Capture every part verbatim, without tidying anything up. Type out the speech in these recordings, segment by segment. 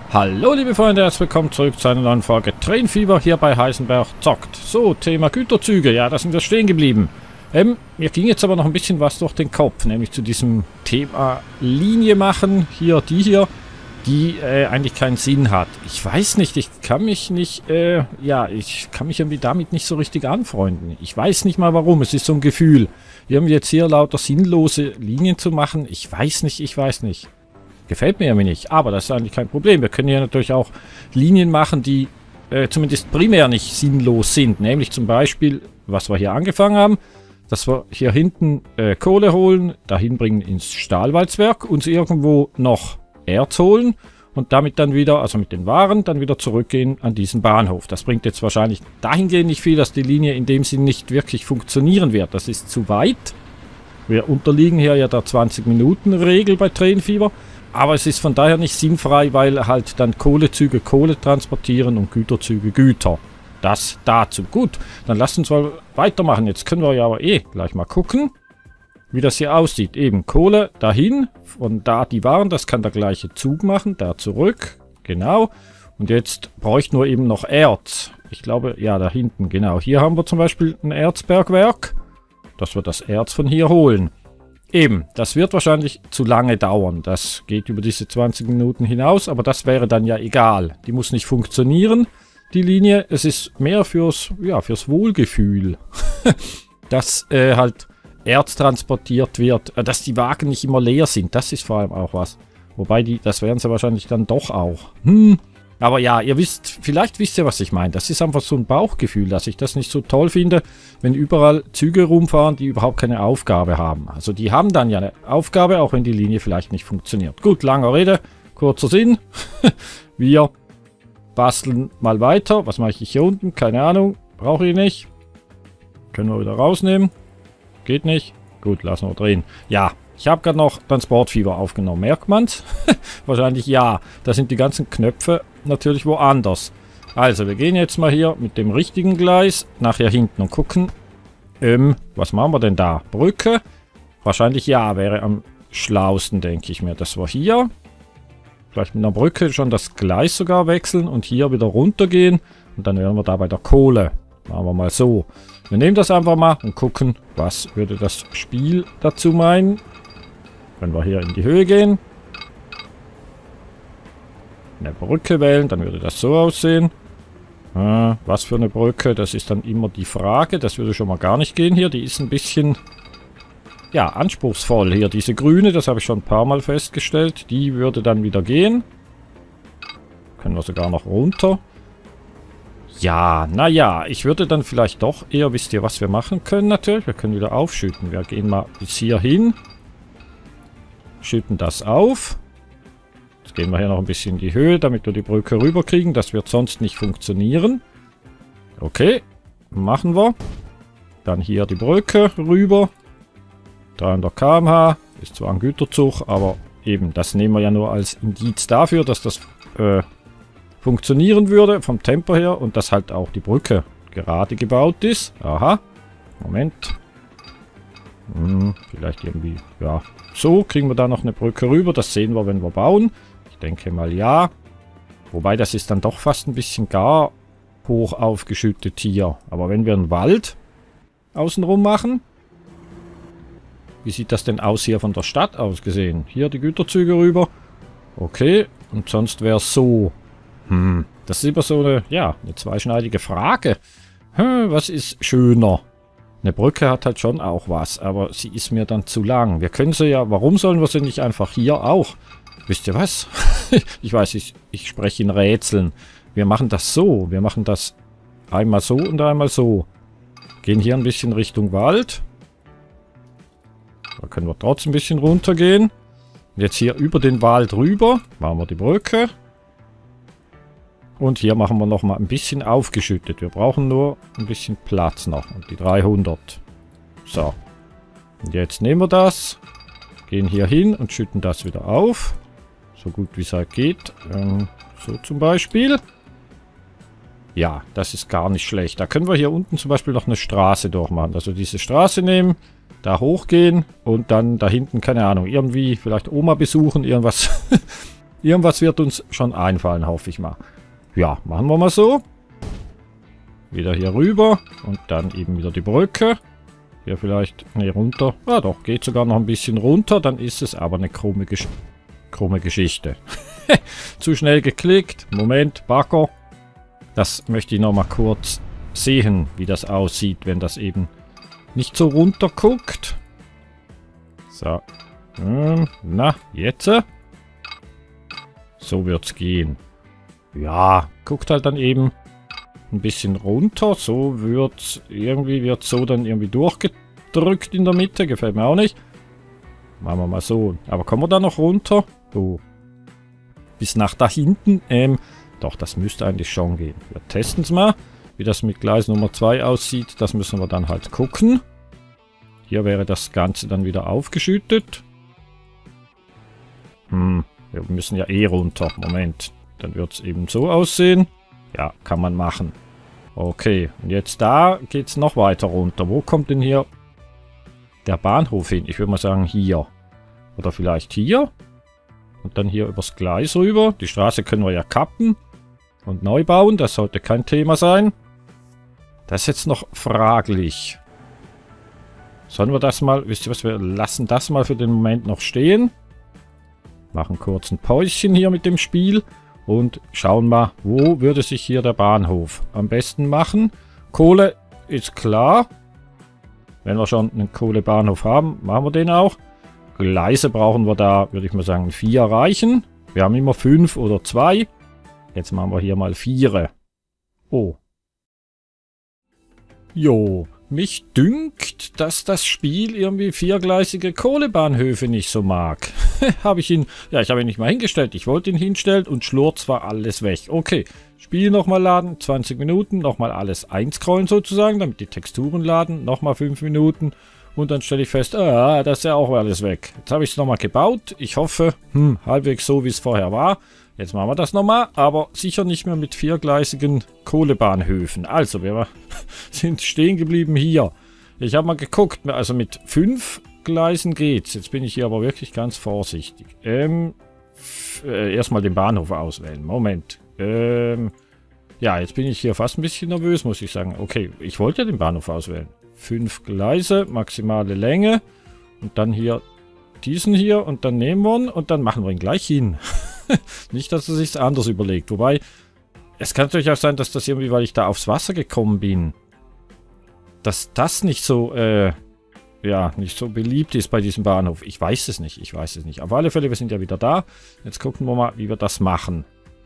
Hallo liebe Freunde, herzlich willkommen zurück zu einer neuen Folge Train Fever hier bei Heisenberg zockt. So, Thema Güterzüge, ja, da sind wir stehen geblieben. Ähm, mir ging jetzt aber noch ein bisschen was durch den Kopf, nämlich zu diesem Thema Linie machen, hier, die hier, die äh, eigentlich keinen Sinn hat. Ich weiß nicht, ich kann mich nicht, äh, ja, ich kann mich irgendwie damit nicht so richtig anfreunden. Ich weiß nicht mal warum, es ist so ein Gefühl. Irgendwie jetzt hier lauter sinnlose Linien zu machen, ich weiß nicht, ich weiß nicht. Gefällt mir ja nicht, aber das ist eigentlich kein Problem. Wir können hier natürlich auch Linien machen, die äh, zumindest primär nicht sinnlos sind. Nämlich zum Beispiel, was wir hier angefangen haben, dass wir hier hinten äh, Kohle holen, dahin bringen ins Stahlwalzwerk, uns irgendwo noch Erz holen und damit dann wieder, also mit den Waren, dann wieder zurückgehen an diesen Bahnhof. Das bringt jetzt wahrscheinlich dahingehend nicht viel, dass die Linie in dem Sinn nicht wirklich funktionieren wird. Das ist zu weit. Wir unterliegen hier ja der zwanzig-Minuten-Regel bei Train Fever. Aber es ist von daher nicht sinnfrei, weil halt dann Kohlezüge Kohle transportieren und Güterzüge Güter. Das dazu. Gut, dann lasst uns mal weitermachen. Jetzt können wir ja aber eh gleich mal gucken, wie das hier aussieht. Eben Kohle dahin, von da die Waren, das kann der gleiche Zug machen, da zurück. Genau. Und jetzt bräuchten wir eben noch Erz. Ich glaube, ja, da hinten, genau. Hier haben wir zum Beispiel ein Erzbergwerk, dass wir das Erz von hier holen. Eben, das wird wahrscheinlich zu lange dauern. Das geht über diese zwanzig Minuten hinaus, aber das wäre dann ja egal. Die muss nicht funktionieren, die Linie. Es ist mehr fürs, ja, fürs Wohlgefühl, dass äh, halt Erz transportiert wird, äh, dass die Wagen nicht immer leer sind. Das ist vor allem auch was. Wobei, die, das wären sie wahrscheinlich dann doch auch. Hm. Aber ja, ihr wisst, vielleicht wisst ihr, was ich meine. Das ist einfach so ein Bauchgefühl, dass ich das nicht so toll finde, wenn überall Züge rumfahren, die überhaupt keine Aufgabe haben. Also die haben dann ja eine Aufgabe, auch wenn die Linie vielleicht nicht funktioniert. Gut, lange Rede, kurzer Sinn. Wir basteln mal weiter. Was mache ich hier unten? Keine Ahnung. Brauche ich nicht. Können wir wieder rausnehmen. Geht nicht. Gut, lassen wir drehen. Ja. Ich habe gerade noch Transportfieber aufgenommen. Merkt man's? Wahrscheinlich ja. Da sind die ganzen Knöpfe natürlich woanders. Also, wir gehen jetzt mal hier mit dem richtigen Gleis nachher hinten und gucken. Ähm, was machen wir denn da? Brücke? Wahrscheinlich ja, wäre am schlausten, denke ich mir. Das war hier. Vielleicht mit einer Brücke schon das Gleis sogar wechseln und hier wieder runtergehen. Und dann wären wir da bei der Kohle. Machen wir mal so. Wir nehmen das einfach mal und gucken, was würde das Spiel dazu meinen. Wenn wir hier in die Höhe gehen, eine Brücke wählen, dann würde das so aussehen. Äh, was für eine Brücke, das ist dann immer die Frage. Das würde schon mal gar nicht gehen hier. Die ist ein bisschen, ja, anspruchsvoll hier. Diese grüne, das habe ich schon ein paar Mal festgestellt. Die würde dann wieder gehen. Können wir sogar noch runter. Ja, naja, ich würde dann vielleicht doch eher, wisst ihr, was wir machen können natürlich? Wir können wieder aufschütten. Wir gehen mal bis hier hin. Schütten das auf. Jetzt gehen wir hier noch ein bisschen in die Höhe, damit wir die Brücke rüberkriegen. Das wird sonst nicht funktionieren. Okay, machen wir. Dann hier die Brücke rüber. dreihundert Kilometer pro Stunde. Ist zwar ein Güterzug, aber eben, das nehmen wir ja nur als Indiz dafür, dass das äh, funktionieren würde vom Tempo her und dass halt auch die Brücke gerade gebaut ist. Aha. Moment. Hm, vielleicht irgendwie, ja. So, kriegen wir da noch eine Brücke rüber. Das sehen wir, wenn wir bauen. Ich denke mal ja. Wobei, das ist dann doch fast ein bisschen gar hoch aufgeschüttet hier. Aber wenn wir einen Wald außenrum machen. Wie sieht das denn aus hier von der Stadt aus gesehen? Hier die Güterzüge rüber. Okay, und sonst wäre es so. Hm, das ist immer so eine, ja, eine zweischneidige Frage. Hm, was ist schöner? Eine Brücke hat halt schon auch was, aber sie ist mir dann zu lang. Wir können sie ja, warum sollen wir sie nicht einfach hier auch? Wisst ihr was? Ich weiß, ich, ich spreche in Rätseln. Wir machen das so. Wir machen das einmal so und einmal so. Gehen hier ein bisschen Richtung Wald. Da können wir trotzdem ein bisschen runtergehen. Jetzt hier über den Wald rüber. Machen wir die Brücke. Und hier machen wir nochmal ein bisschen aufgeschüttet. Wir brauchen nur ein bisschen Platz noch. Und die dreihundert. So. Und jetzt nehmen wir das. Gehen hier hin und schütten das wieder auf. So gut wie es halt geht. Ähm, so zum Beispiel. Ja, das ist gar nicht schlecht. Da können wir hier unten zum Beispiel noch eine Straße durchmachen. Also diese Straße nehmen, da hochgehen und dann da hinten, keine Ahnung, irgendwie vielleicht Oma besuchen, irgendwas Irgendwas wird uns schon einfallen, hoffe ich mal. Ja, machen wir mal so. Wieder hier rüber und dann eben wieder die Brücke. Hier vielleicht, ne, runter. Ah doch, geht sogar noch ein bisschen runter, dann ist es aber eine krumme, Gesch krumme Geschichte. Zu schnell geklickt. Moment, Bagger. Das möchte ich noch mal kurz sehen, wie das aussieht, wenn das eben nicht so runter guckt. So. Hm, na, jetzt. So wird's gehen. Ja, guckt halt dann eben ein bisschen runter. So wird irgendwie wird so dann irgendwie durchgedrückt in der Mitte. Gefällt mir auch nicht. Machen wir mal so. Aber kommen wir da noch runter? So. Bis nach da hinten. Ähm, doch, das müsste eigentlich schon gehen. Wir testen es mal. Wie das mit Gleis Nummer zwei aussieht, das müssen wir dann halt gucken. Hier wäre das Ganze dann wieder aufgeschüttet. Hm, wir müssen ja eh runter. Moment. Dann wird es eben so aussehen. Ja, kann man machen. Okay, und jetzt da geht es noch weiter runter. Wo kommt denn hier der Bahnhof hin? Ich würde mal sagen hier. Oder vielleicht hier. Und dann hier übers Gleis rüber. Die Straße können wir ja kappen und neu bauen. Das sollte kein Thema sein. Das ist jetzt noch fraglich. Sollen wir das mal... Wisst ihr was? Wir lassen das mal für den Moment noch stehen. Machen kurz ein Päuschen hier mit dem Spiel. Und schauen mal, wo würde sich hier der Bahnhof am besten machen. Kohle ist klar. Wenn wir schon einen Kohlebahnhof haben, machen wir den auch. Gleise brauchen wir da, würde ich mal sagen, vier reichen. Wir haben immer fünf oder zwei. Jetzt machen wir hier mal vier. Oh. Jo, mich dünkt, dass das Spiel irgendwie viergleisige Kohlebahnhöfe nicht so mag. habe ich ihn, ja, ich habe ihn nicht mal hingestellt. Ich wollte ihn hinstellen und schlurz war alles weg. Okay, Spiel nochmal laden, zwanzig Minuten, nochmal alles einscrollen sozusagen, damit die Texturen laden, nochmal fünf Minuten. Und dann stelle ich fest, ah, das ist ja auch alles weg. Jetzt habe ich es nochmal gebaut. Ich hoffe, hm, halbwegs so, wie es vorher war. Jetzt machen wir das nochmal, aber sicher nicht mehr mit viergleisigen Kohlebahnhöfen. Also, wir sind stehen geblieben hier. Ich habe mal geguckt, also mit fünf Gleisen geht's. Jetzt bin ich hier aber wirklich ganz vorsichtig. Ähm, äh, erstmal den Bahnhof auswählen. Moment. Ähm, ja, jetzt bin ich hier fast ein bisschen nervös, muss ich sagen. Okay, ich wollte den Bahnhof auswählen. Fünf Gleise, maximale Länge. Und dann hier diesen hier und dann nehmen wir ihn und dann machen wir ihn gleich hin. Nicht, dass er sich anders überlegt. Wobei, es kann natürlich auch sein, dass das irgendwie, weil ich da aufs Wasser gekommen bin, dass das nicht so, äh, ja, nicht so beliebt ist bei diesem Bahnhof. Ich weiß es nicht, ich weiß es nicht. Auf alle Fälle, wir sind ja wieder da. Jetzt gucken wir mal, wie wir das machen.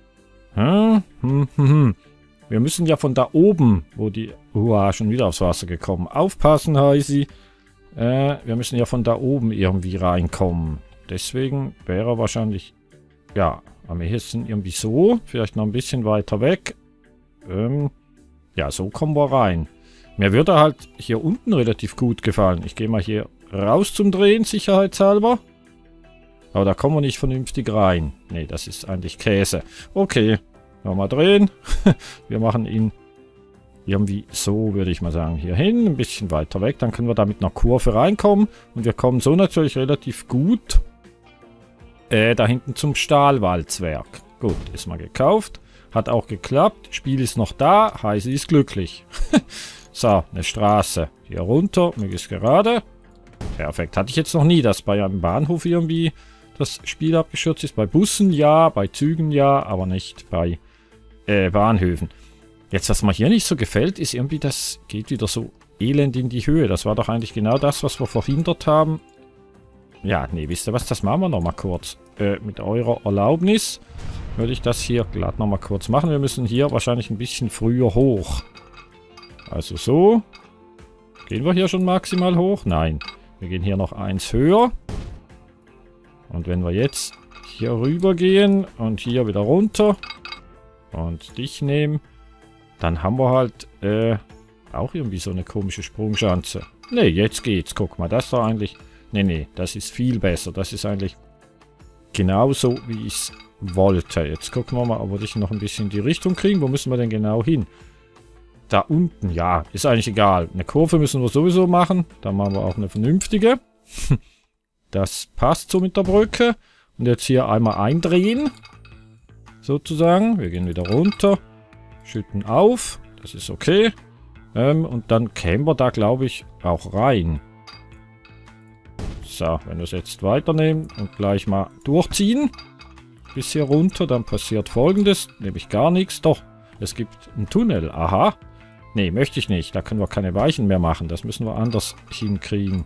Hm, hm, hm, hm. Wir müssen ja von da oben, wo die... Uah, schon wieder aufs Wasser gekommen. Aufpassen, Heisi. Äh, wir müssen ja von da oben irgendwie reinkommen. Deswegen wäre wahrscheinlich... Ja, am ehesten irgendwie so. Vielleicht noch ein bisschen weiter weg. Ähm, ja, so kommen wir rein. Mir würde halt hier unten relativ gut gefallen. Ich gehe mal hier raus zum Drehen, sicherheitshalber. Aber da kommen wir nicht vernünftig rein. Ne, das ist eigentlich Käse. Okay, nochmal drehen. Wir machen ihn irgendwie so, würde ich mal sagen, hier hin. Ein bisschen weiter weg. Dann können wir da mit einer Kurve reinkommen. Und wir kommen so natürlich relativ gut äh, da hinten zum Stahlwalzwerk. Gut, ist mal gekauft. Hat auch geklappt. Spiel ist noch da. Heisi ist glücklich. So, eine Straße. Hier runter. Möglichst gerade. Perfekt. Hatte ich jetzt noch nie, dass bei einem Bahnhof irgendwie das Spiel abgestürzt ist. Bei Bussen ja, bei Zügen ja, aber nicht bei äh, Bahnhöfen. Jetzt, was mir hier nicht so gefällt, ist irgendwie, das geht wieder so elend in die Höhe. Das war doch eigentlich genau das, was wir verhindert haben. Ja, nee, wisst ihr was, das machen wir nochmal kurz. Äh, mit eurer Erlaubnis würde ich das hier glatt nochmal kurz machen. Wir müssen hier wahrscheinlich ein bisschen früher hoch. Also so. Gehen wir hier schon maximal hoch? Nein. Wir gehen hier noch eins höher. Und wenn wir jetzt hier rüber gehen und hier wieder runter und dich nehmen, dann haben wir halt äh, auch irgendwie so eine komische Sprungschanze. Ne, jetzt geht's. Guck mal, das war eigentlich... Ne, ne, das ist viel besser. Das ist eigentlich genauso, wie ich es wollte. Jetzt gucken wir mal, ob wir dich noch ein bisschen in die Richtung kriegen. Wo müssen wir denn genau hin? Da unten, ja, ist eigentlich egal. Eine Kurve müssen wir sowieso machen. Dann machen wir auch eine vernünftige. Das passt so mit der Brücke. Und jetzt hier einmal eindrehen. Sozusagen. Wir gehen wieder runter. Schütten auf. Das ist okay. Ähm, und dann kämen wir da, glaube ich, auch rein. So, wenn wir es jetzt weiternehmen und gleich mal durchziehen. Bis hier runter, dann passiert Folgendes. Nämlich gar nichts. Doch, es gibt einen Tunnel. Aha. Nee, möchte ich nicht. Da können wir keine Weichen mehr machen. Das müssen wir anders hinkriegen.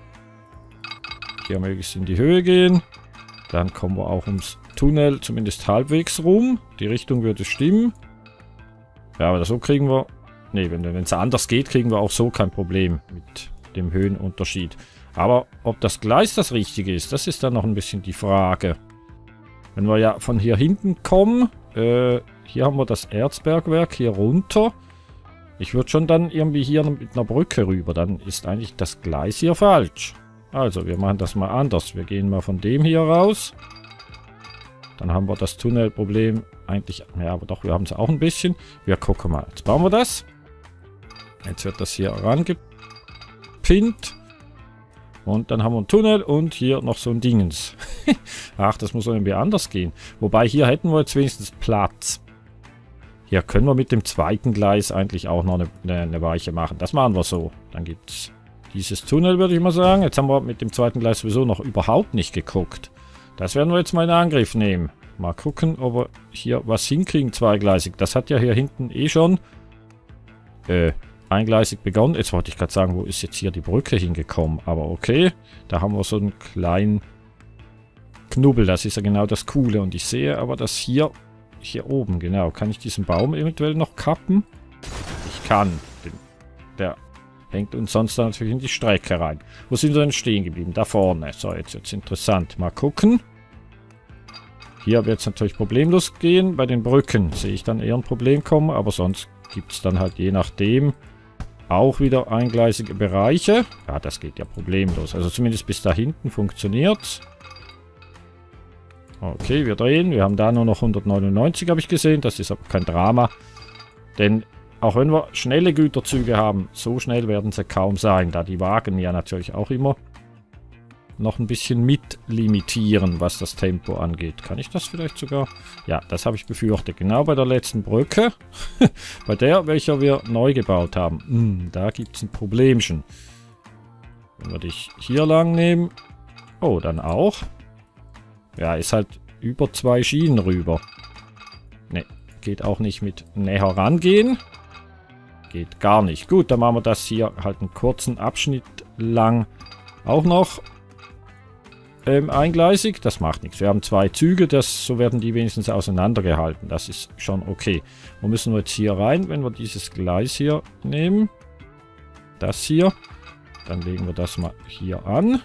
Hier möglichst in die Höhe gehen. Dann kommen wir auch ums Tunnel zumindest halbwegs rum. Die Richtung würde stimmen. Ja, aber so kriegen wir... Nee, wenn es anders geht, kriegen wir auch so kein Problem mit dem Höhenunterschied. Aber ob das Gleis das Richtige ist, das ist dann noch ein bisschen die Frage. Wenn wir ja von hier hinten kommen, äh, hier haben wir das Erzbergwerk hier runter. Ich würde schon dann irgendwie hier mit einer Brücke rüber, dann ist eigentlich das Gleis hier falsch. Also, wir machen das mal anders. Wir gehen mal von dem hier raus. Dann haben wir das Tunnelproblem eigentlich... Ja, aber doch, wir haben es auch ein bisschen. Wir gucken mal. Jetzt bauen wir das. Jetzt wird das hier rangepinnt. Und dann haben wir einen Tunnel und hier noch so ein Dingens. Ach, das muss irgendwie anders gehen. Wobei, hier hätten wir jetzt wenigstens Platz. Hier können wir mit dem zweiten Gleis eigentlich auch noch eine, eine, eine Weiche machen. Das machen wir so. Dann gibt es dieses Tunnel, würde ich mal sagen. Jetzt haben wir mit dem zweiten Gleis sowieso noch überhaupt nicht geguckt. Das werden wir jetzt mal in Angriff nehmen. Mal gucken, ob wir hier was hinkriegen, zweigleisig. Das hat ja hier hinten eh schon äh, eingleisig begonnen. Jetzt wollte ich gerade sagen, wo ist jetzt hier die Brücke hingekommen? Aber okay, da haben wir so einen kleinen Knubbel. Das ist ja genau das Coole. Und ich sehe aber, dass hier, hier oben, genau, kann ich diesen Baum eventuell noch kappen? Ich kann. Der hängt uns sonst dann natürlich in die Strecke rein. Wo sind wir denn stehen geblieben? Da vorne. So, jetzt wird es interessant. Mal gucken. Hier wird es natürlich problemlos gehen. Bei den Brücken sehe ich dann eher ein Problem kommen. Aber sonst gibt es dann halt je nachdem auch wieder eingleisige Bereiche. Ja, das geht ja problemlos. Also zumindest bis da hinten funktioniert. Okay, wir drehen. Wir haben da nur noch hundertneunundneunzig, habe ich gesehen. Das ist aber kein Drama. Denn auch wenn wir schnelle Güterzüge haben, so schnell werden sie kaum sein, da die Wagen ja natürlich auch immer noch ein bisschen mit limitieren, was das Tempo angeht. Kann ich das vielleicht sogar? Ja, das habe ich befürchtet. Genau bei der letzten Brücke, bei der, welcher wir neu gebaut haben. Hm, da gibt es ein Problemchen. Wenn wir dich hier lang nehmen. Oh, dann auch. Ja, ist halt über zwei Schienen rüber. Ne, geht auch nicht mit näher rangehen. Geht gar nicht. Gut, dann machen wir das hier halt einen kurzen Abschnitt lang auch noch ähm, eingleisig. Das macht nichts. Wir haben zwei Züge, das, so werden die wenigstens auseinandergehalten. Das ist schon okay. Wo müssen wir jetzt hier rein, wenn wir dieses Gleis hier nehmen? Das hier. Dann legen wir das mal hier an.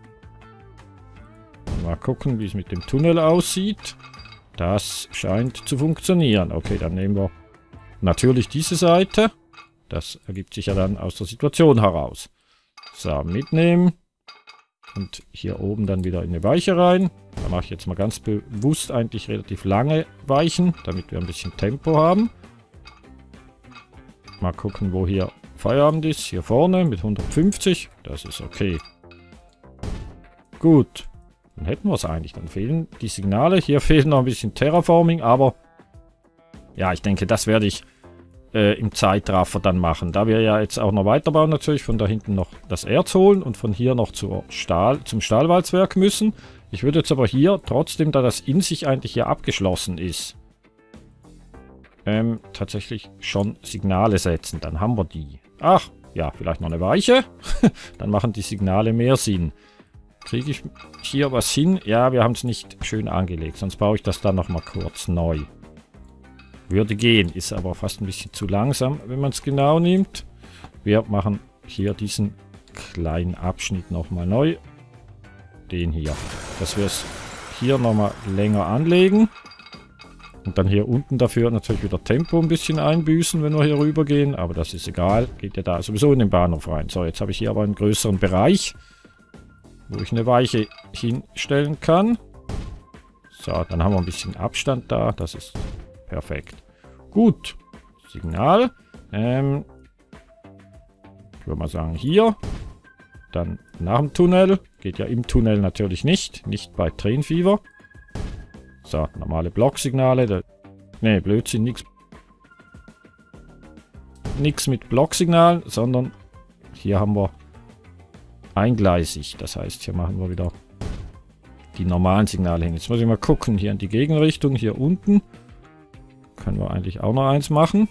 Mal gucken, wie es mit dem Tunnel aussieht. Das scheint zu funktionieren. Okay, dann nehmen wir natürlich diese Seite. Das ergibt sich ja dann aus der Situation heraus. So, mitnehmen. Und hier oben dann wieder in eine Weiche rein. Da mache ich jetzt mal ganz bewusst eigentlich relativ lange Weichen, damit wir ein bisschen Tempo haben. Mal gucken, wo hier Feierabend ist. Hier vorne mit hundertfünfzig. Das ist okay. Gut. Dann hätten wir es eigentlich. Dann fehlen die Signale. Hier fehlt noch ein bisschen Terraforming, aber ja, ich denke, das werde ich äh, im Zeitraffer dann machen. Da wir ja jetzt auch noch weiterbauen natürlich, von da hinten noch das Erz holen und von hier noch zur Stahl, zum Stahlwalzwerk müssen. Ich würde jetzt aber hier trotzdem, da das in sich eigentlich hier abgeschlossen ist, ähm, tatsächlich schon Signale setzen. Dann haben wir die. Ach, ja, vielleicht noch eine Weiche. Dann machen die Signale mehr Sinn. Kriege ich hier was hin? Ja, wir haben es nicht schön angelegt. Sonst baue ich das dann nochmal kurz neu. Würde gehen, ist aber fast ein bisschen zu langsam, wenn man es genau nimmt. Wir machen hier diesen kleinen Abschnitt nochmal neu. Den hier. Dass wir es hier nochmal länger anlegen. Und dann hier unten dafür natürlich wieder Tempo ein bisschen einbüßen, wenn wir hier rüber gehen. Aber das ist egal. Geht ja da sowieso in den Bahnhof rein. So, jetzt habe ich hier aber einen größeren Bereich, wo ich eine Weiche hinstellen kann. So, dann haben wir ein bisschen Abstand da. Das ist perfekt. Gut. Signal. Ähm, ich würde mal sagen hier. Dann nach dem Tunnel. Geht ja im Tunnel natürlich nicht. Nicht bei Train Fever. So, normale Blocksignale. Ne, Blödsinn, nix. Nix mit Blocksignal, sondern hier haben wir eingleisig. Das heißt, hier machen wir wieder die normalen Signale hin. Jetzt muss ich mal gucken, hier in die Gegenrichtung, hier unten. Können wir eigentlich auch noch eins machen.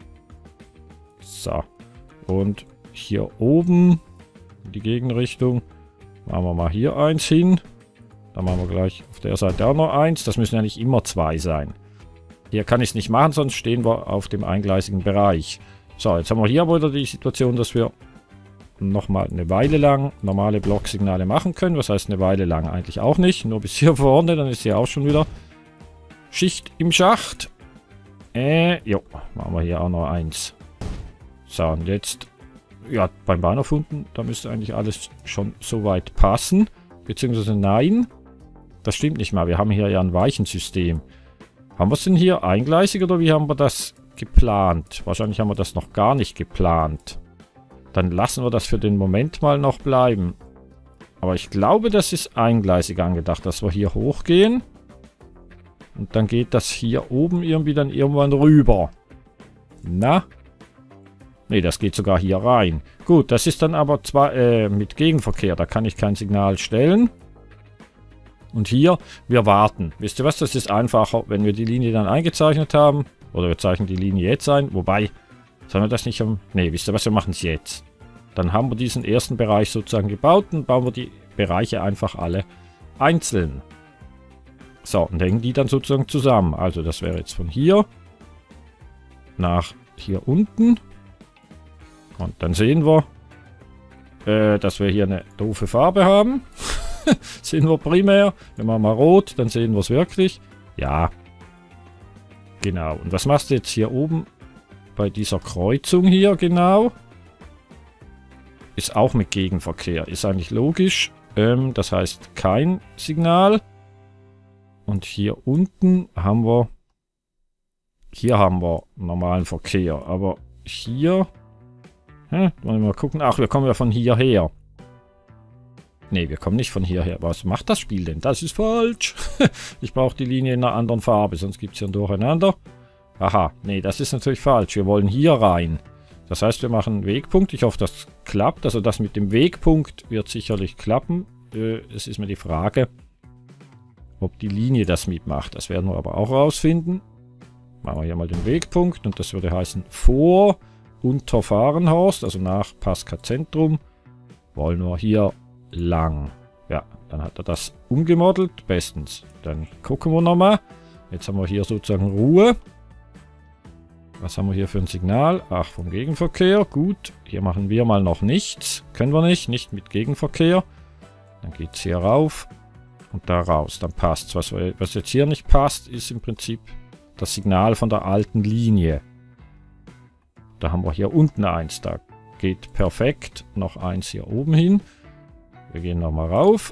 So. Und hier oben in die Gegenrichtung machen wir mal hier eins hin. Dann machen wir gleich auf der Seite auch noch eins. Das müssen ja nicht immer zwei sein. Hier kann ich es nicht machen, sonst stehen wir auf dem eingleisigen Bereich. So, jetzt haben wir hier wieder die Situation, dass wir nochmal eine Weile lang normale Blocksignale machen können. Was heißt eine Weile lang? Eigentlich auch nicht. Nur bis hier vorne, dann ist hier auch schon wieder Schicht im Schacht. Äh, jo, machen wir hier auch noch eins. So, und jetzt, ja, beim Bahnhof unten, da müsste eigentlich alles schon soweit passen. Beziehungsweise nein, das stimmt nicht mal. Wir haben hier ja ein Weichensystem. Haben wir es denn hier eingleisig oder wie haben wir das geplant? Wahrscheinlich haben wir das noch gar nicht geplant. Dann lassen wir das für den Moment mal noch bleiben. Aber ich glaube, das ist eingleisig angedacht, dass wir hier hochgehen. Und dann geht das hier oben irgendwie dann irgendwann rüber. Na? Ne, das geht sogar hier rein. Gut, das ist dann aber zwar äh, mit Gegenverkehr. Da kann ich kein Signal stellen. Und hier, wir warten. Wisst ihr was, das ist einfacher, wenn wir die Linie dann eingezeichnet haben. Oder wir zeichnen die Linie jetzt ein. Wobei, sollen wir das nicht am... Ne, wisst ihr was, wir machen es jetzt. Dann haben wir diesen ersten Bereich sozusagen gebaut und bauen wir die Bereiche einfach alle einzeln. So, und hängen die dann sozusagen zusammen. Also das wäre jetzt von hier nach hier unten. Und dann sehen wir, äh, dass wir hier eine doofe Farbe haben. Sehen wir primär. Wenn wir mal rot, dann sehen wir es wirklich. Ja. Genau. Und was machst du jetzt hier oben bei dieser Kreuzung hier genau? Ist auch mit Gegenverkehr. Ist eigentlich logisch. Ähm, das heißt kein Signal. Und hier unten haben wir... Hier haben wir normalen Verkehr. Aber hier... Hm, wollen wir mal gucken. Ach, wir kommen ja von hierher. Ne, wir kommen nicht von hierher. Was macht das Spiel denn? Das ist falsch. Ich brauche die Linie in einer anderen Farbe, sonst gibt es hier ein Durcheinander. Aha, nee, das ist natürlich falsch. Wir wollen hier rein. Das heißt, wir machen einen Wegpunkt. Ich hoffe, das klappt. Also das mit dem Wegpunkt wird sicherlich klappen. Äh, es ist mir die Frage, ob die Linie das mitmacht. Das werden wir aber auch rausfinden. Machen wir hier mal den Wegpunkt. Und das würde heißen vor Unterfahrenhorst, also nach Pasca Zentrum, wollen wir hier lang. Ja, dann hat er das umgemodelt. Bestens. Dann gucken wir nochmal. Jetzt haben wir hier sozusagen Ruhe. Was haben wir hier für ein Signal? Ach, vom Gegenverkehr. Gut. Hier machen wir mal noch nichts. Können wir nicht. Nicht mit Gegenverkehr. Dann geht es hier rauf und da raus. Dann passt es. Was, was jetzt hier nicht passt, ist im Prinzip das Signal von der alten Linie. Da haben wir hier unten eins. Da geht perfekt. Noch eins hier oben hin. Wir gehen nochmal rauf.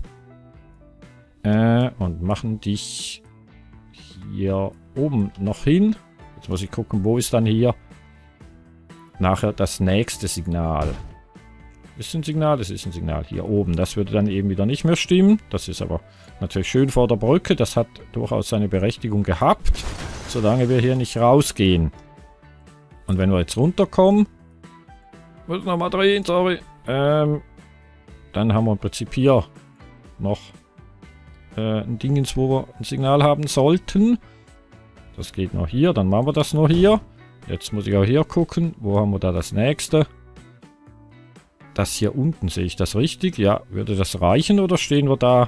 Äh, und machen dich hier oben noch hin. Jetzt muss ich gucken, wo ist dann hier nachher das nächste Signal. Ist ein Signal? Das ist ein Signal hier oben. Das würde dann eben wieder nicht mehr stimmen. Das ist aber natürlich schön vor der Brücke. Das hat durchaus seine Berechtigung gehabt, solange wir hier nicht rausgehen. Und wenn wir jetzt runterkommen, muss ich nochmal drehen, sorry. Ähm, dann haben wir im Prinzip hier noch äh, ein Dingens, wo wir ein Signal haben sollten. Das geht noch hier, dann machen wir das noch hier. Jetzt muss ich auch hier gucken, wo haben wir da das nächste. Das hier unten, sehe ich das richtig? Ja, würde das reichen oder stehen wir da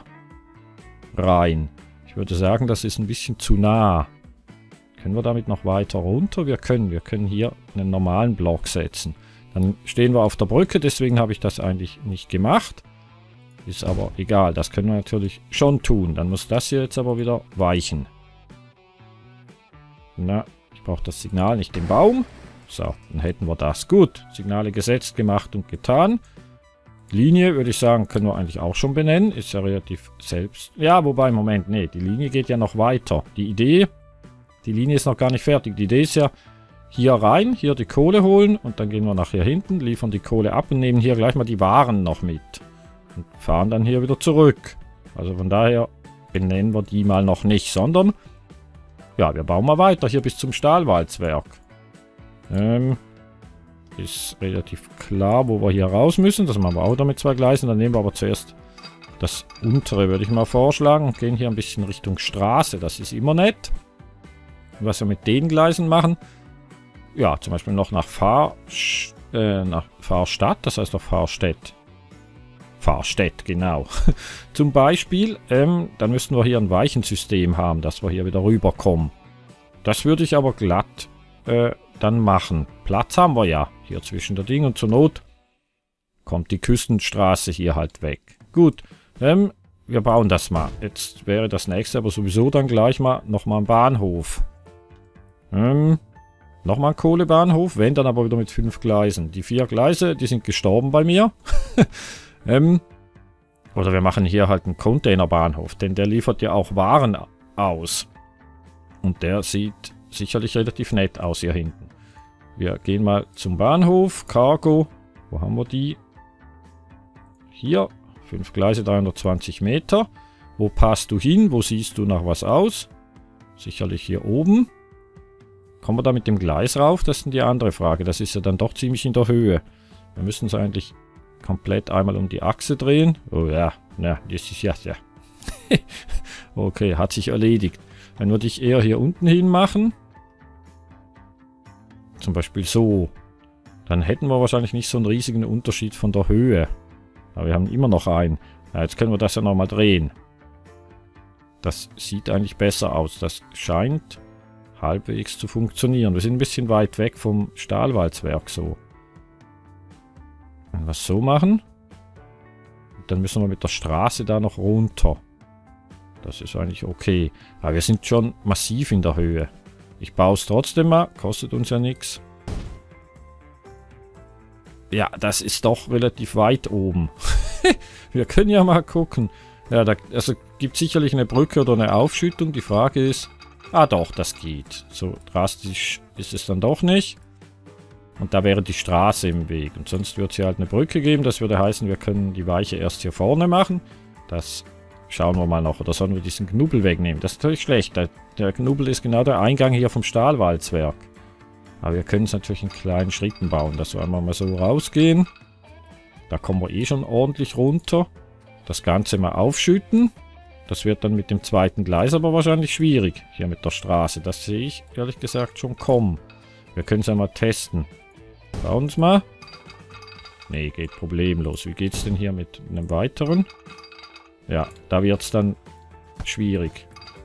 rein? Ich würde sagen, das ist ein bisschen zu nah. Können wir damit noch weiter runter? Wir können, wir können hier einen normalen Block setzen. Dann stehen wir auf der Brücke, deswegen habe ich das eigentlich nicht gemacht. Ist aber egal, das können wir natürlich schon tun. Dann muss das hier jetzt aber wieder weichen. Na, ich brauche das Signal, nicht den Baum. So, dann hätten wir das. Gut, Signale gesetzt, gemacht und getan. Linie, würde ich sagen, können wir eigentlich auch schon benennen. Ist ja relativ selbst... Ja, wobei, Moment, nee, die Linie geht ja noch weiter. Die Idee, die Linie ist noch gar nicht fertig. Die Idee ist ja, hier rein, hier die Kohle holen und dann gehen wir nachher hinten, liefern die Kohle ab und nehmen hier gleich mal die Waren noch mit. und fahren dann hier wieder zurück. Also von daher benennen wir die mal noch nicht, sondern ja, wir bauen mal weiter hier bis zum Stahlwalzwerk. Ähm, ist relativ klar, wo wir hier raus müssen. Das machen wir auch wieder mit zwei Gleisen. Dann nehmen wir aber zuerst das untere, würde ich mal vorschlagen. Und gehen hier ein bisschen Richtung Straße. Das ist immer nett. Und was wir mit den Gleisen machen, ja, zum Beispiel noch nach, Fahr, äh, nach Fahrstadt, das heißt auf Fahrstedt. Fahrstedt, genau. Zum Beispiel, ähm, dann müssten wir hier ein Weichensystem haben, dass wir hier wieder rüberkommen. Das würde ich aber glatt äh, dann machen. Platz haben wir ja hier zwischen der Ding und zur Not kommt die Küstenstraße hier halt weg. Gut, ähm, wir bauen das mal. Jetzt wäre das nächste aber sowieso dann gleich mal nochmal ein Bahnhof. Ähm, nochmal ein Kohlebahnhof, wenn dann aber wieder mit fünf Gleisen. Die vier Gleise, die sind gestorben bei mir. ähm, oder wir machen hier halt einen Containerbahnhof, denn der liefert ja auch Waren aus. Und der sieht sicherlich relativ nett aus hier hinten. Wir gehen mal zum Bahnhof. Cargo. Wo haben wir die? Hier. fünf Gleise, dreihundertzwanzig Meter. Wo passt du hin? Wo siehst du nach was aus? Sicherlich hier oben. Kommen wir da mit dem Gleis rauf? Das ist dann die andere Frage. Das ist ja dann doch ziemlich in der Höhe. Wir müssen es eigentlich komplett einmal um die Achse drehen. Oh ja, na, das ist ja... ja. Okay, hat sich erledigt. Dann würde ich eher hier unten hin machen. Zum Beispiel so. Dann hätten wir wahrscheinlich nicht so einen riesigen Unterschied von der Höhe. Aber wir haben immer noch einen. Ja, jetzt können wir das ja nochmal drehen. Das sieht eigentlich besser aus. Das scheint halbwegs zu funktionieren. Wir sind ein bisschen weit weg vom Stahlwalzwerk so. Wenn wir es so machen, dann müssen wir mit der Straße da noch runter. Das ist eigentlich okay. Aber wir sind schon massiv in der Höhe. Ich baue es trotzdem mal. Kostet uns ja nichts. Ja, das ist doch relativ weit oben. Wir können ja mal gucken. Ja, da also gibt sicherlich eine Brücke oder eine Aufschüttung. Die Frage ist... Ah doch, das geht. So drastisch ist es dann doch nicht. Und da wäre die Straße im Weg. Und sonst wird es hier halt eine Brücke geben. Das würde heißen, wir können die Weiche erst hier vorne machen. Das schauen wir mal noch. Oder sollen wir diesen Knubbel wegnehmen? Das ist natürlich schlecht. Der, der Knubbel ist genau der Eingang hier vom Stahlwalzwerk. Aber wir können es natürlich in kleinen Schritten bauen. Dass wir einmal mal so rausgehen. Da kommen wir eh schon ordentlich runter. Das Ganze mal aufschütten. Das wird dann mit dem zweiten Gleis aber wahrscheinlich schwierig. Hier mit der Straße. Das sehe ich ehrlich gesagt schon kommen. Wir können es ja mal testen. Bauen es mal. Ne, geht problemlos. Wie geht es denn hier mit einem weiteren? Ja, da wird es dann schwierig.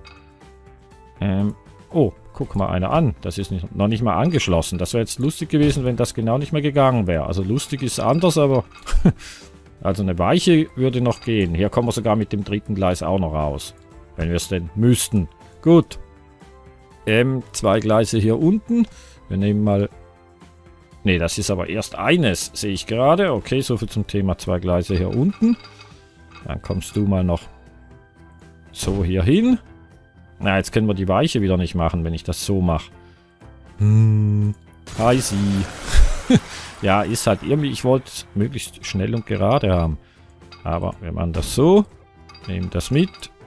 Ähm, oh, guck mal einer an. Das ist nicht, noch nicht mal angeschlossen. Das wäre jetzt lustig gewesen, wenn das genau nicht mehr gegangen wäre. Also lustig ist anders, aber... Also eine Weiche würde noch gehen. Hier kommen wir sogar mit dem dritten Gleis auch noch raus. Wenn wir es denn müssten. Gut. Ähm, zwei Gleise hier unten. Wir nehmen mal... Ne, das ist aber erst eines, sehe ich gerade. Okay, soviel zum Thema zwei Gleise hier unten. Dann kommst du mal noch so hier hin. Na, jetzt können wir die Weiche wieder nicht machen, wenn ich das so mache. Hm. Hi, sie. Ja, ist halt irgendwie, ich wollte es möglichst schnell und gerade haben. Aber wir machen das so. Nehmen das mit.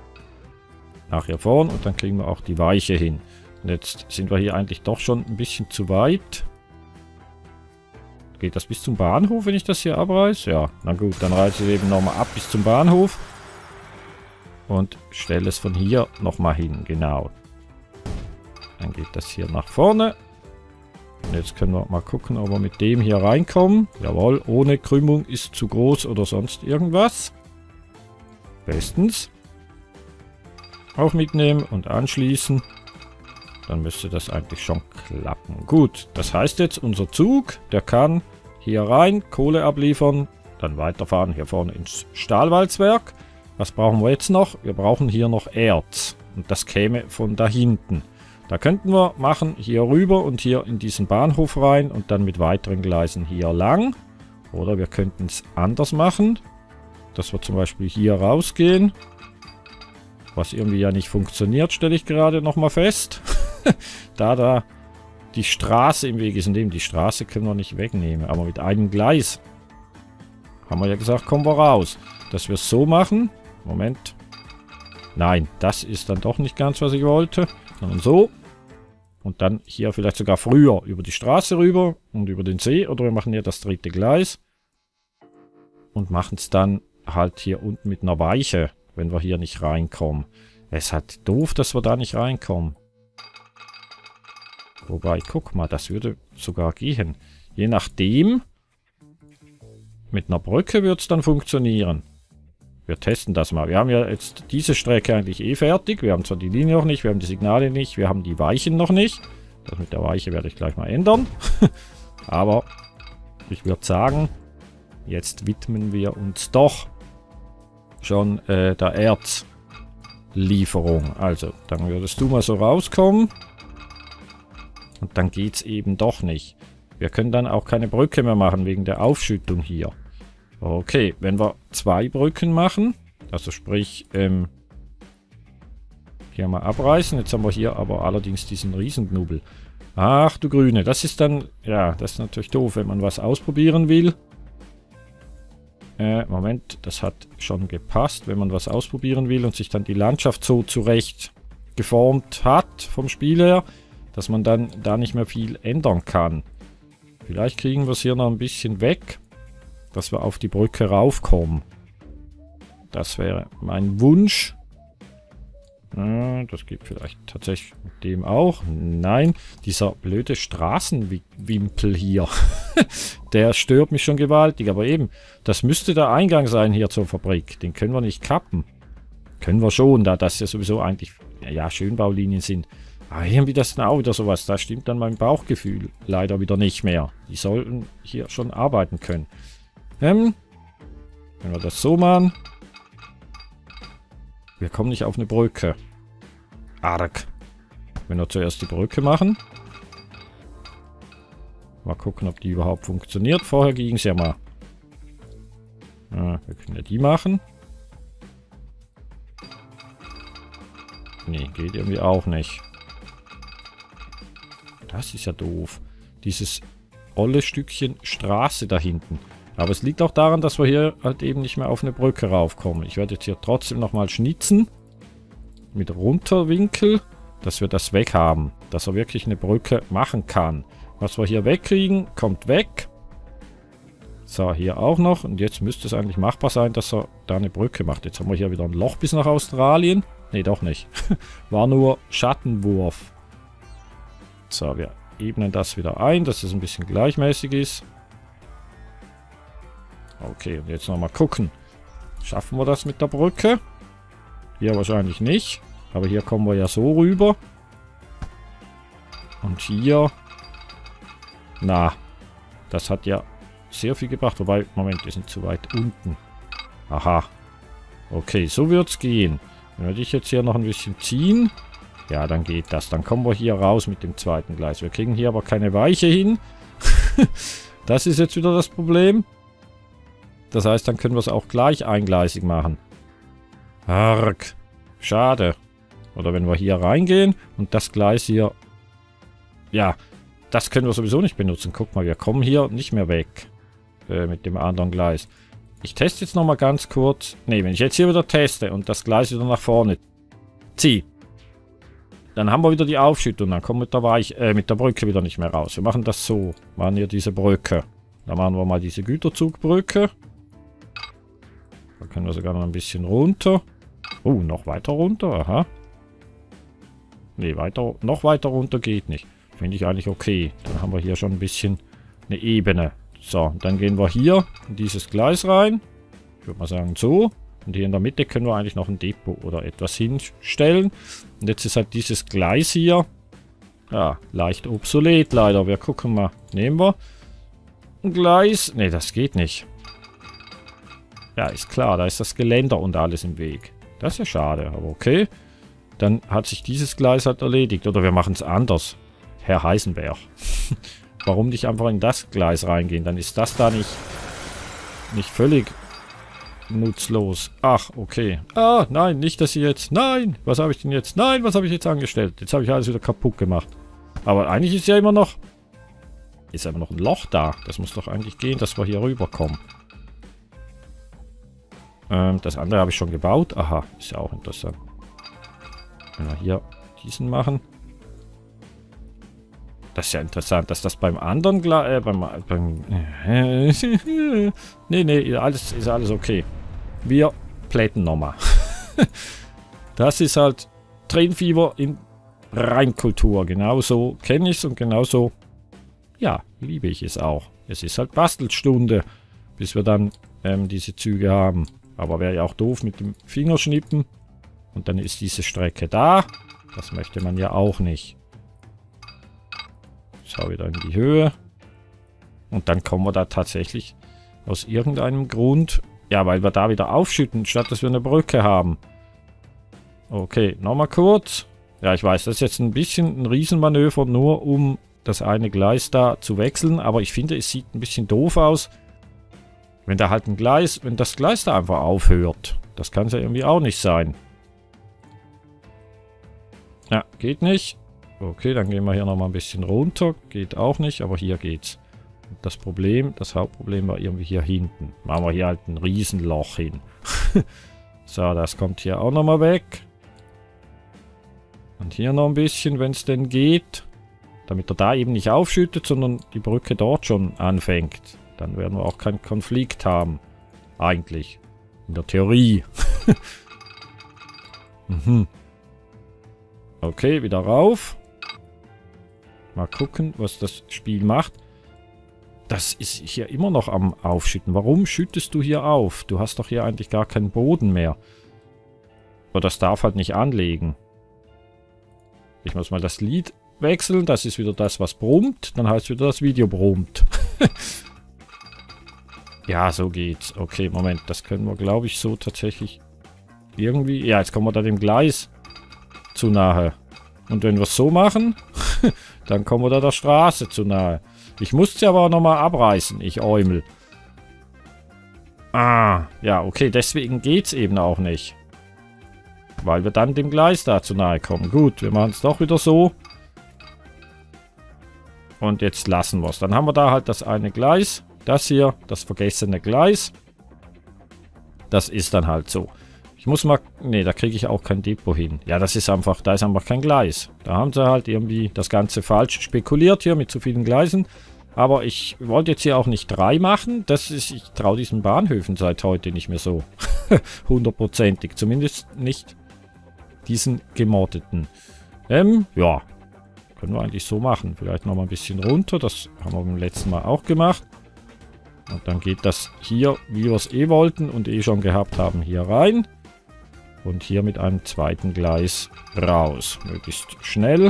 Nach hier vorne und dann kriegen wir auch die Weiche hin. Und jetzt sind wir hier eigentlich doch schon ein bisschen zu weit. Geht das bis zum Bahnhof, wenn ich das hier abreiße? Ja, na gut, dann reiße ich eben nochmal ab bis zum Bahnhof. Und stelle es von hier nochmal hin, genau. Dann geht das hier nach vorne. Und jetzt können wir mal gucken, ob wir mit dem hier reinkommen. Jawohl, ohne Krümmung ist zu groß oder sonst irgendwas. Bestens. Auch mitnehmen und anschließen. Dann müsste das eigentlich schon klappen. Gut, das heißt jetzt, unser Zug, der kann hier rein Kohle abliefern, dann weiterfahren hier vorne ins Stahlwalzwerk. Was brauchen wir jetzt noch? Wir brauchen hier noch Erz. Und das käme von da hinten. Da könnten wir machen, hier rüber und hier in diesen Bahnhof rein und dann mit weiteren Gleisen hier lang. Oder wir könnten es anders machen, dass wir zum Beispiel hier rausgehen. Was irgendwie ja nicht funktioniert, stelle ich gerade nochmal fest. Da da die Straße im Weg ist. Und eben die Straße können wir nicht wegnehmen. Aber mit einem Gleis haben wir ja gesagt, kommen wir raus. dass wir es so machen. Moment. Nein, das ist dann doch nicht ganz, was ich wollte. Sondern so. Und dann hier vielleicht sogar früher über die Straße rüber und über den See. Oder wir machen hier das dritte Gleis. Und machen es dann halt hier unten mit einer Weiche, wenn wir hier nicht reinkommen. Es ist halt doof, dass wir da nicht reinkommen. Wobei, guck mal, das würde sogar gehen. Je nachdem, mit einer Brücke wird es dann funktionieren. Wir testen das mal. Wir haben ja jetzt diese Strecke eigentlich eh fertig. Wir haben zwar die Linie noch nicht, wir haben die Signale nicht, wir haben die Weichen noch nicht. Das mit der Weiche werde ich gleich mal ändern. Aber ich würde sagen, jetzt widmen wir uns doch schon äh, der Erzlieferung. Also, dann würdest du mal so rauskommen. Und dann geht es eben doch nicht. Wir können dann auch keine Brücke mehr machen wegen der Aufschüttung hier. Okay, wenn wir zwei Brücken machen, also sprich, ähm, hier mal abreißen. Jetzt haben wir hier aber allerdings diesen Riesenknubbel. Ach du Grüne, das ist dann, ja, das ist natürlich doof, wenn man was ausprobieren will. Äh, Moment, das hat schon gepasst, wenn man was ausprobieren will und sich dann die Landschaft so zurecht geformt hat vom Spiel her, dass man dann da nicht mehr viel ändern kann. Vielleicht kriegen wir es hier noch ein bisschen weg, dass wir auf die Brücke raufkommen. Das wäre mein Wunsch. Äh, das geht vielleicht tatsächlich mit dem auch. Nein, dieser blöde Straßenwimpel hier, der stört mich schon gewaltig. Aber eben, das müsste der Eingang sein hier zur Fabrik. Den können wir nicht kappen. Können wir schon, da das ja sowieso eigentlich ja, Schönbaulinien sind. Aber irgendwie das ist auch wieder sowas. Da stimmt dann mein Bauchgefühl leider wieder nicht mehr. Die sollten hier schon arbeiten können. Ähm, wenn wir das so machen. Wir kommen nicht auf eine Brücke. Arg. Wenn wir zuerst die Brücke machen. Mal gucken, ob die überhaupt funktioniert. Vorher ging es ja mal. Ja, wir können ja die machen. Nee, geht irgendwie auch nicht. Das ist ja doof. Dieses olle Stückchen Straße da hinten. Aber es liegt auch daran, dass wir hier halt eben nicht mehr auf eine Brücke raufkommen. Ich werde jetzt hier trotzdem nochmal schnitzen. Mit Runterwinkel. Dass wir das weg haben. Dass er wirklich eine Brücke machen kann. Was wir hier wegkriegen, kommt weg. So, hier auch noch. Und jetzt müsste es eigentlich machbar sein, dass er da eine Brücke macht. Jetzt haben wir hier wieder ein Loch bis nach Australien. Ne, doch nicht. War nur Schattenwurf. So, wir ebnen das wieder ein, dass es ein bisschen gleichmäßig ist. Okay, und jetzt nochmal gucken. Schaffen wir das mit der Brücke? Hier wahrscheinlich nicht. Aber hier kommen wir ja so rüber. Und hier... Na, das hat ja sehr viel gebracht. Wobei, Moment, wir sind zu weit unten. Aha. Okay, so wird es gehen. Wenn wir dich jetzt hier noch ein bisschen ziehen... Ja, dann geht das. Dann kommen wir hier raus mit dem zweiten Gleis. Wir kriegen hier aber keine Weiche hin. Das ist jetzt wieder das Problem. Das heißt, dann können wir es auch gleich eingleisig machen. Arg. Schade. Oder wenn wir hier reingehen und das Gleis hier... Ja, das können wir sowieso nicht benutzen. Guck mal, wir kommen hier nicht mehr weg. Äh, mit dem anderen Gleis. Ich teste jetzt nochmal ganz kurz. Ne, wenn ich jetzt hier wieder teste und das Gleis wieder nach vorne ziehe. Dann haben wir wieder die Aufschüttung. Dann kommen wir mit der, Weich, äh, mit der Brücke wieder nicht mehr raus. Wir machen das so. Machen hier diese Brücke. Dann machen wir mal diese Güterzugbrücke. Da können wir sogar noch ein bisschen runter. Oh, noch weiter runter. Aha. Ne, weiter, noch weiter runter geht nicht. Finde ich eigentlich okay. Dann haben wir hier schon ein bisschen eine Ebene. So, dann gehen wir hier in dieses Gleis rein. Ich würde mal sagen so. Und hier in der Mitte können wir eigentlich noch ein Depot oder etwas hinstellen. Und jetzt ist halt dieses Gleis hier, ja, leicht obsolet leider. Wir gucken mal. Nehmen wir ein Gleis. Ne, das geht nicht. Ja, ist klar. Da ist das Geländer und alles im Weg. Das ist ja schade, aber okay. Dann hat sich dieses Gleis halt erledigt. Oder wir machen es anders. Herr Heisenberg. Warum nicht einfach in das Gleis reingehen? Dann ist das da nicht, nicht völlig... nutzlos. Ach, okay. Ah, nein, nicht, dass sie jetzt... Nein, was habe ich denn jetzt? Nein, was habe ich jetzt angestellt? Jetzt habe ich alles wieder kaputt gemacht. Aber eigentlich ist ja immer noch... Ist aber noch ein Loch da. Das muss doch eigentlich gehen, dass wir hier rüberkommen. Ähm, das andere habe ich schon gebaut. Aha, ist ja auch interessant. Wenn wir hier diesen machen. Das ist ja interessant, dass das beim anderen Glas... Äh, beim... beim äh, nee, nee, alles, ist alles okay. Wir plätten nochmal. Das ist halt Tränenfieber in Reinkultur. Genauso kenne ich es und genauso, ja, liebe ich es auch. Es ist halt Bastelstunde, bis wir dann ähm, diese Züge haben. Aber wäre ja auch doof mit dem Fingerschnippen. Und dann ist diese Strecke da. Das möchte man ja auch nicht. Schau wieder in die Höhe. Und dann kommen wir da tatsächlich aus irgendeinem Grund... Ja, weil wir da wieder aufschütten, statt dass wir eine Brücke haben. Okay, nochmal kurz. Ja, ich weiß, das ist jetzt ein bisschen ein Riesenmanöver, nur um das eine Gleis da zu wechseln. Aber ich finde, es sieht ein bisschen doof aus, wenn da halt ein Gleis, wenn das Gleis da einfach aufhört. Das kann es ja irgendwie auch nicht sein. Ja, geht nicht. Okay, dann gehen wir hier nochmal ein bisschen runter. Geht auch nicht, aber hier geht's. Das Problem, das Hauptproblem war irgendwie hier hinten. Machen wir hier halt ein Riesenloch hin. So, das kommt hier auch nochmal weg. Und hier noch ein bisschen, wenn es denn geht. Damit er da eben nicht aufschüttet, sondern die Brücke dort schon anfängt. Dann werden wir auch keinen Konflikt haben. Eigentlich. In der Theorie. Mhm. Okay, wieder rauf. Mal gucken, was das Spiel macht. Das ist hier immer noch am Aufschütten. Warum schüttest du hier auf? Du hast doch hier eigentlich gar keinen Boden mehr. Aber das darf halt nicht anlegen. Ich muss mal das Lied wechseln. Das ist wieder das, was brummt. Dann heißt wieder, das Video brummt. Ja, so geht's. Okay, Moment. Das können wir, glaube ich, so tatsächlich irgendwie... Ja, jetzt kommen wir da dem Gleis zu nahe. Und wenn wir es so machen, dann kommen wir da der Straße zu nahe. Ich musste sie aber auch nochmal abreißen, ich Eumel. Ah, ja, okay, deswegen geht's eben auch nicht. Weil wir dann dem Gleis da zu nahe kommen. Gut, wir machen es doch wieder so. Und jetzt lassen wir es. Dann haben wir da halt das eine Gleis. Das hier, das vergessene Gleis. Das ist dann halt so. Ich muss mal... Ne, da kriege ich auch kein Depot hin. Ja, das ist einfach... Da ist einfach kein Gleis. Da haben sie halt irgendwie das Ganze falsch spekuliert hier mit zu vielen Gleisen. Aber ich wollte jetzt hier auch nicht drei machen. Das ist... Ich traue diesen Bahnhöfen seit heute nicht mehr so. Hundertprozentig. Zumindest nicht diesen gemoddeten. Ähm, ja. Können wir eigentlich so machen. Vielleicht nochmal ein bisschen runter. Das haben wir beim letzten Mal auch gemacht. Und dann geht das hier, wie wir es eh wollten und eh schon gehabt haben, hier rein. Und hier mit einem zweiten Gleis raus. Möglichst schnell.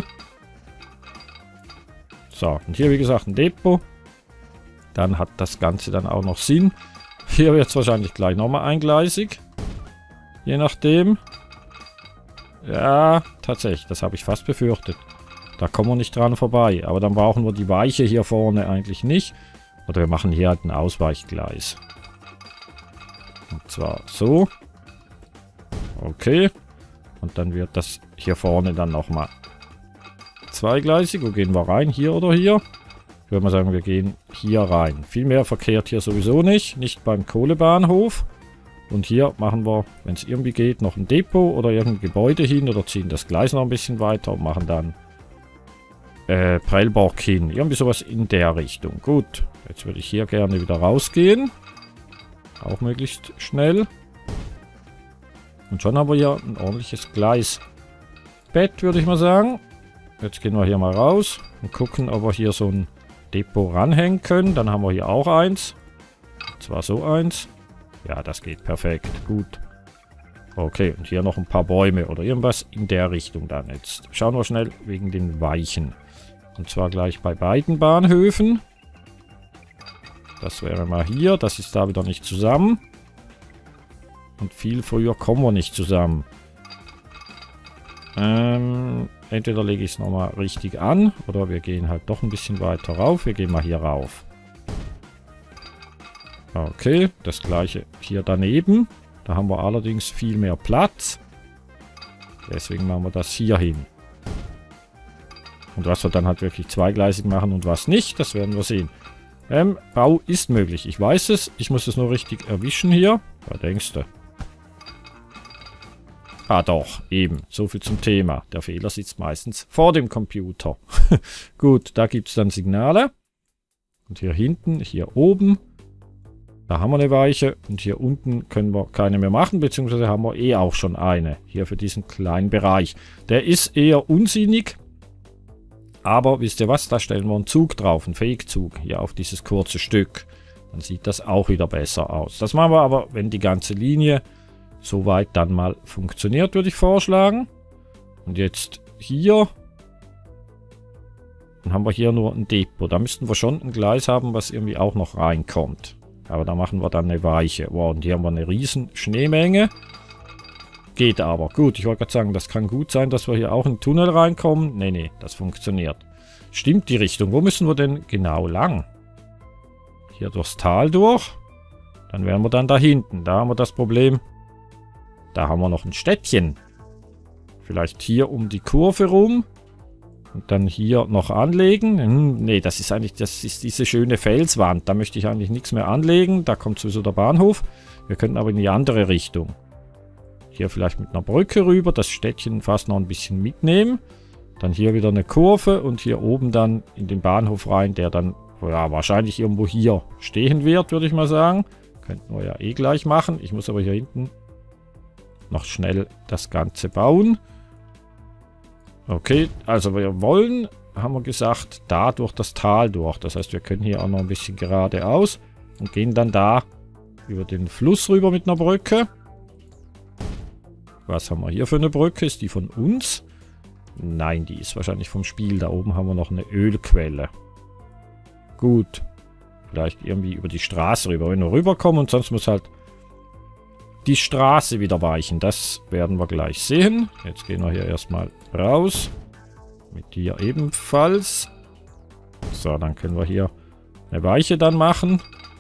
So, und hier wie gesagt ein Depot. Dann hat das Ganze dann auch noch Sinn. Hier wird es wahrscheinlich gleich nochmal eingleisig. Je nachdem. Ja, tatsächlich, das habe ich fast befürchtet. Da kommen wir nicht dran vorbei. Aber dann brauchen wir die Weiche hier vorne eigentlich nicht. Oder wir machen hier halt ein Ausweichgleis. Und zwar so. Okay. Und dann wird das hier vorne dann nochmal zweigleisig. Wo gehen wir rein? Hier oder hier? Ich würde mal sagen, wir gehen hier rein. Viel mehr verkehrt hier sowieso nicht. Nicht beim Kohlebahnhof. Und hier machen wir, wenn es irgendwie geht, noch ein Depot oder irgendein Gebäude hin. Oder ziehen das Gleis noch ein bisschen weiter und machen dann äh, Prellbock hin. Irgendwie sowas in der Richtung. Gut. Jetzt würde ich hier gerne wieder rausgehen. Auch möglichst schnell. Und schon haben wir hier ein ordentliches Gleisbett, würde ich mal sagen. Jetzt gehen wir hier mal raus und gucken, ob wir hier so ein Depot ranhängen können. Dann haben wir hier auch eins. Und zwar so eins. Ja, das geht perfekt. Gut. Okay, und hier noch ein paar Bäume oder irgendwas in der Richtung dann. Jetzt schauen wir schnell wegen den Weichen. Und zwar gleich bei beiden Bahnhöfen. Das wäre mal hier. Das ist da wieder nicht zusammen. Und viel früher kommen wir nicht zusammen. Ähm, entweder lege ich es nochmal richtig an. Oder wir gehen halt doch ein bisschen weiter rauf. Wir gehen mal hier rauf. Okay, das gleiche hier daneben. Da haben wir allerdings viel mehr Platz. Deswegen machen wir das hier hin. Und was wir dann halt wirklich zweigleisig machen und was nicht, das werden wir sehen. Ähm, Bau ist möglich. Ich weiß es. Ich muss es nur richtig erwischen hier. Was denkst du? Ah doch, eben. So viel zum Thema. Der Fehler sitzt meistens vor dem Computer. Gut, da gibt es dann Signale. Und hier hinten, hier oben, da haben wir eine Weiche. Und hier unten können wir keine mehr machen, beziehungsweise haben wir eh auch schon eine. Hier für diesen kleinen Bereich. Der ist eher unsinnig. Aber wisst ihr was, da stellen wir einen Zug drauf, einen Fake-Zug, hier auf dieses kurze Stück. Dann sieht das auch wieder besser aus. Das machen wir aber, wenn die ganze Linie soweit dann mal funktioniert, würde ich vorschlagen. Und jetzt hier. Dann haben wir hier nur ein Depot. Da müssten wir schon ein Gleis haben, was irgendwie auch noch reinkommt. Aber da machen wir dann eine Weiche. Wow, und hier haben wir eine riesen Schneemenge. Geht aber. Gut, ich wollte gerade sagen, das kann gut sein, dass wir hier auch in den Tunnel reinkommen. Nee, nee, das funktioniert. Stimmt die Richtung. Wo müssen wir denn genau lang? Hier durchs Tal durch. Dann wären wir dann da hinten. Da haben wir das Problem. Da haben wir noch ein Städtchen. Vielleicht hier um die Kurve rum. Und dann hier noch anlegen. Hm, nee, das ist eigentlich, das ist diese schöne Felswand. Da möchte ich eigentlich nichts mehr anlegen. Da kommt sowieso der Bahnhof. Wir könnten aber in die andere Richtung. Hier vielleicht mit einer Brücke rüber. Das Städtchen fast noch ein bisschen mitnehmen. Dann hier wieder eine Kurve. Und hier oben dann in den Bahnhof rein, der dann ja, wahrscheinlich irgendwo hier stehen wird, würde ich mal sagen. Könnten wir ja eh gleich machen. Ich muss aber hier hinten noch schnell das Ganze bauen. Okay, also wir wollen, haben wir gesagt, da durch das Tal durch. Das heißt, wir können hier auch noch ein bisschen geradeaus und gehen dann da über den Fluss rüber mit einer Brücke. Was haben wir hier für eine Brücke? Ist die von uns? Nein, die ist wahrscheinlich vom Spiel. Da oben haben wir noch eine Ölquelle. Gut. Vielleicht irgendwie über die Straße rüber. Wenn wir rüberkommen und sonst muss halt die Straße wieder weichen. Das werden wir gleich sehen. Jetzt gehen wir hier erstmal raus. Mit hier ebenfalls. So, dann können wir hier eine Weiche dann machen.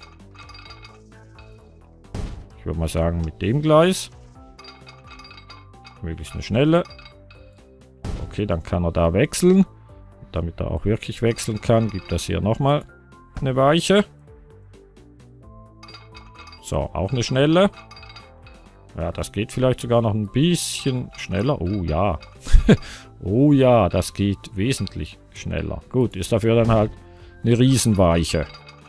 Ich würde mal sagen, mit dem Gleis. Möglichst eine schnelle. Okay, dann kann er da wechseln. Damit er auch wirklich wechseln kann, gibt das hier nochmal eine Weiche. So, auch eine schnelle. Ja, das geht vielleicht sogar noch ein bisschen schneller. Oh ja. Oh ja, das geht wesentlich schneller. Gut, ist dafür dann halt eine Riesenweiche.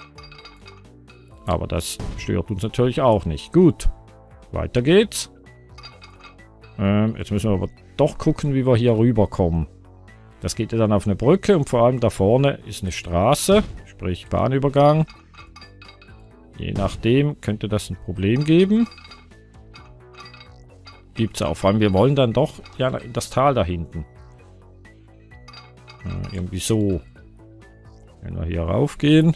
Aber das stört uns natürlich auch nicht. Gut, weiter geht's. Ähm, jetzt müssen wir aber doch gucken, wie wir hier rüberkommen. Das geht ja dann auf eine Brücke und vor allem da vorne ist eine Straße, sprich Bahnübergang. Je nachdem könnte das ein Problem geben. Gibt es auch. Vor allem, wir wollen dann doch ja in das Tal da hinten. Ja, irgendwie so. Wenn wir hier raufgehen,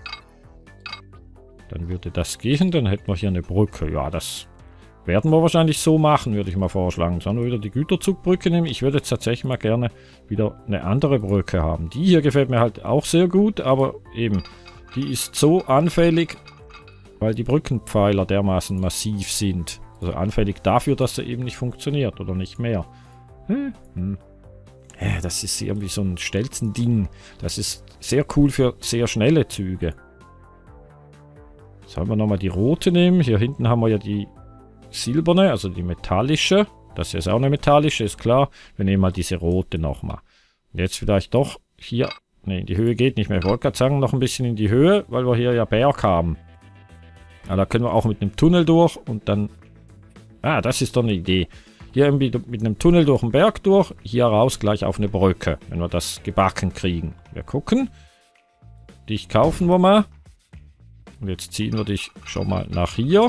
dann würde das gehen. Dann hätten wir hier eine Brücke. Ja, das werden wir wahrscheinlich so machen, würde ich mal vorschlagen. Sollen wir wieder die Güterzugbrücke nehmen? Ich würde jetzt tatsächlich mal gerne wieder eine andere Brücke haben. Die hier gefällt mir halt auch sehr gut, aber eben, die ist so anfällig, weil die Brückenpfeiler dermaßen massiv sind. Also anfällig dafür, dass er eben nicht funktioniert oder nicht mehr. Hm. Hm. Ja, das ist irgendwie so ein Stelzen-Ding. Das ist sehr cool für sehr schnelle Züge. Sollen wir nochmal die rote nehmen? Hier hinten haben wir ja die silberne, also die metallische. Das hier ist auch eine metallische, ist klar. Wir nehmen mal diese rote nochmal. Und jetzt vielleicht doch hier... Ne, in die Höhe geht nicht mehr. Ich wollte gerade sagen, noch ein bisschen in die Höhe, weil wir hier ja Berg haben. Ja, da können wir auch mit einem Tunnel durch und dann... Ah, das ist doch eine Idee. Hier irgendwie mit einem Tunnel durch den Berg durch, hier raus gleich auf eine Brücke, wenn wir das gebacken kriegen. Wir gucken. Dich kaufen wir mal. Und jetzt ziehen wir dich schon mal nach hier.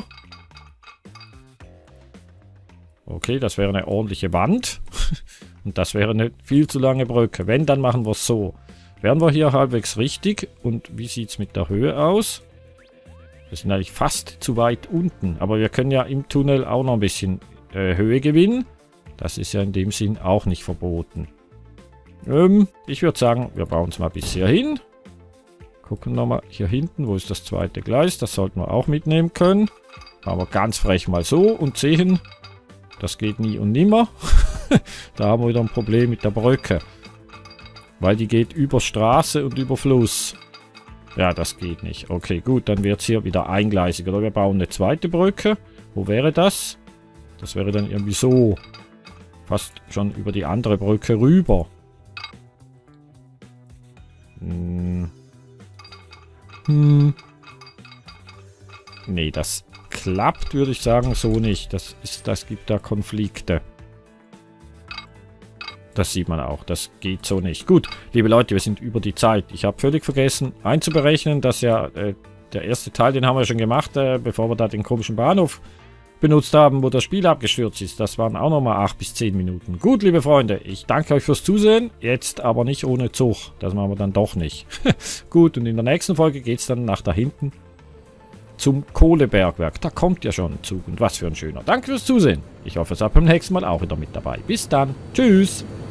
Okay, das wäre eine ordentliche Wand. Und das wäre eine viel zu lange Brücke. Wenn, dann machen wir es so. Wären wir hier halbwegs richtig. Und wie sieht es mit der Höhe aus? Wir sind eigentlich fast zu weit unten. Aber wir können ja im Tunnel auch noch ein bisschen äh, Höhe gewinnen. Das ist ja in dem Sinn auch nicht verboten. Ähm, ich würde sagen, wir bauen es mal bis hier hin. Gucken nochmal hier hinten. Wo ist das zweite Gleis? Das sollten wir auch mitnehmen können. Machen wir ganz frech mal so und sehen... Das geht nie und nimmer. Da haben wir wieder ein Problem mit der Brücke. Weil die geht über Straße und über Fluss. Ja, das geht nicht. Okay, gut, dann wird es hier wieder eingleisig. Oder wir bauen eine zweite Brücke. Wo wäre das? Das wäre dann irgendwie so. fast schon über die andere Brücke rüber. Hm. Hm. Nee, das klappt, würde ich sagen, so nicht. Das ist, das gibt da Konflikte. Das sieht man auch. Das geht so nicht. Gut, liebe Leute, wir sind über die Zeit. Ich habe völlig vergessen einzuberechnen, dass ja äh, der erste Teil, den haben wir schon gemacht, äh, bevor wir da den komischen Bahnhof benutzt haben, wo das Spiel abgestürzt ist. Das waren auch nochmal acht bis zehn Minuten. Gut, liebe Freunde, ich danke euch fürs Zusehen. Jetzt aber nicht ohne Zug. Das machen wir dann doch nicht. Gut, und in der nächsten Folge geht es dann nach da hinten zum Kohlebergwerk. Da kommt ja schon ein Zug. Und was für ein schöner. Danke fürs Zusehen. Ich hoffe, ihr seid beim nächsten Mal auch wieder mit dabei. Bis dann. Tschüss.